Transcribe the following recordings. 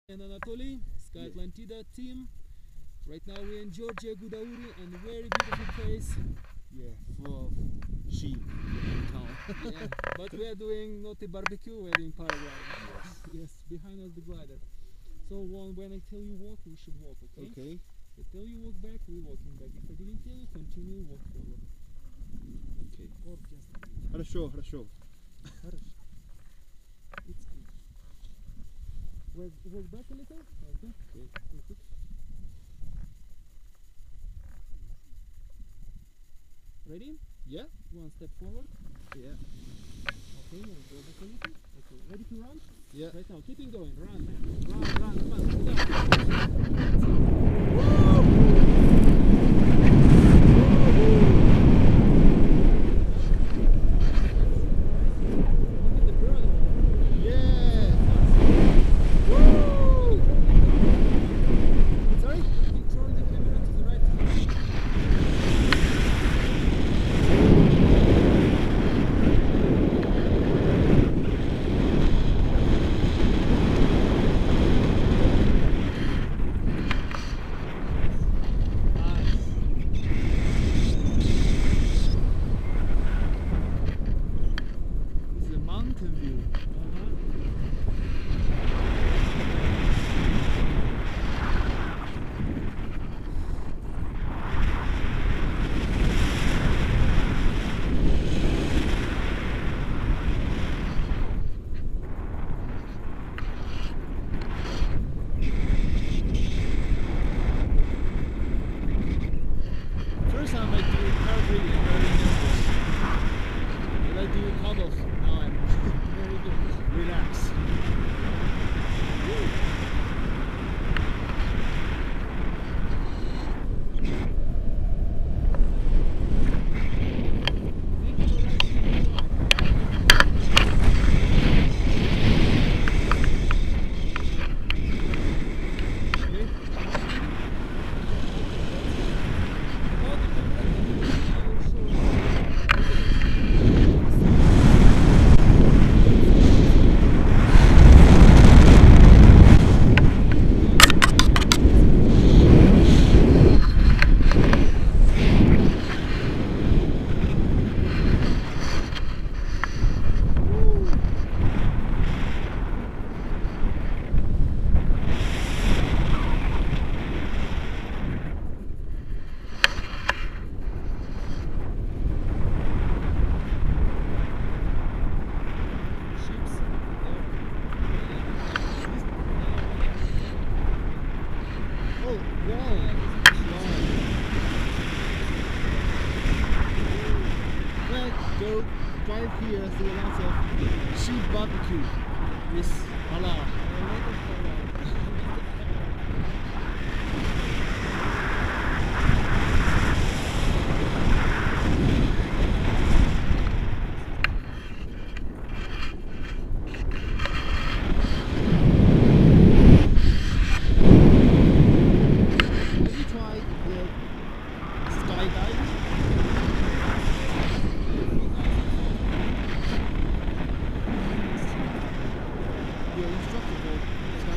And Anatoly, Sky Atlantida team. Right now we're in Georgia, Gudauri, and very beautiful place. Yeah, full of sheep in town. Yeah, but we are doing not a barbecue, we are doing paragliding. Yes. Yes, behind us the glider. So when I tell you walk, we should walk, okay? Okay. If I tell you walk back, we walking back. If I didn't tell you, continue walk forward. Okay. Or just Хорошо, хорошо. Хорошо. It's good. Walk back a little. Okay. Perfect. Ready? Yeah? One step forward. Yeah. Okay, now go back a little. Okay, ready to run? Yeah. Right now, keeping going. Run, man. Run. Look at the bird over there. Yeah! Woo! Sorry? Turn the camera to the right. This is a mountain view. First time I do paragliding, I'm very nervous. But I do paddles, now I'm very good. Relax. Oh, wow. Let's go drive here through lots of sheep barbecue with halal. Have you tried the skydiving? Your instructor will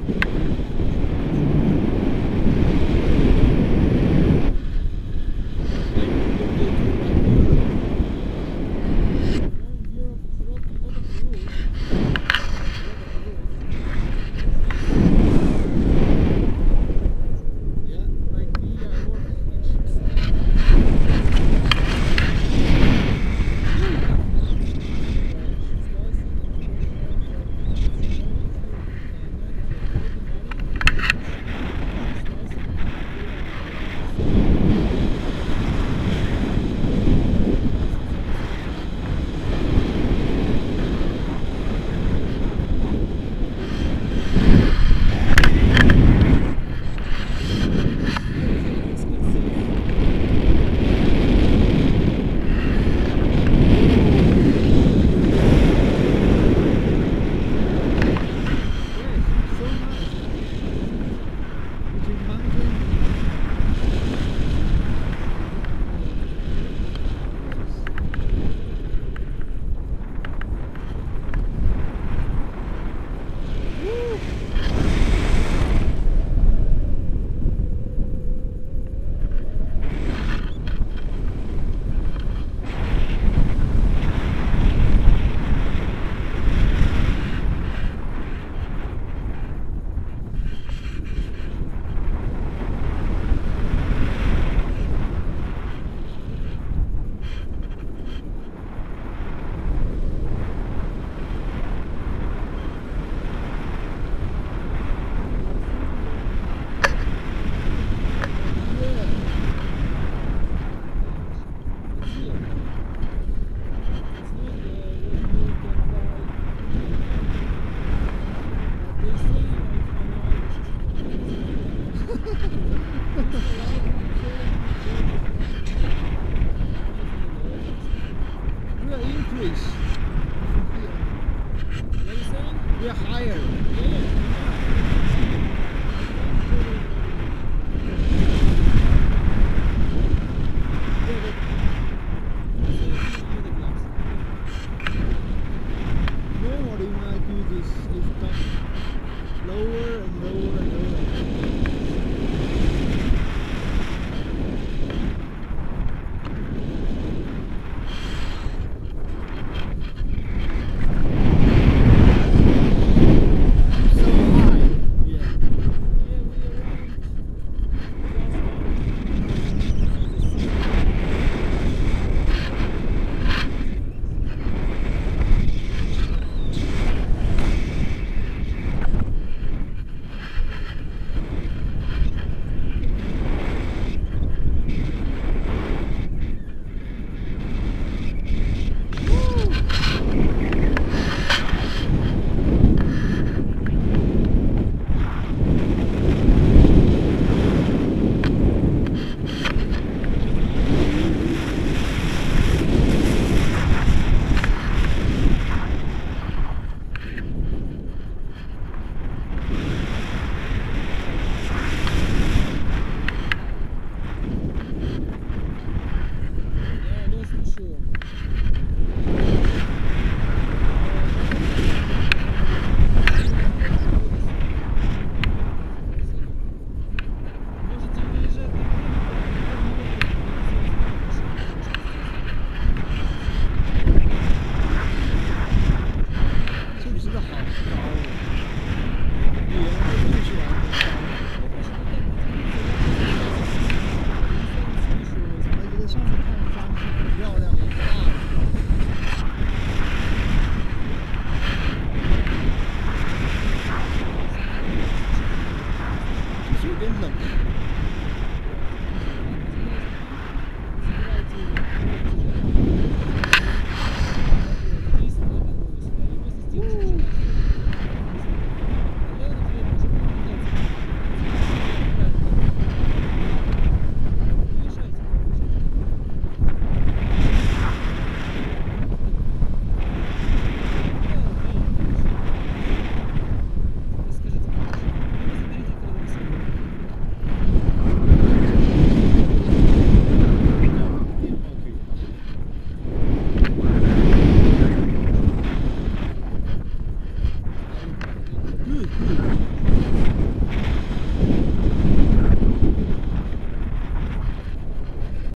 We're higher. Normally when I do this, it comes lower and lower and lower. Good.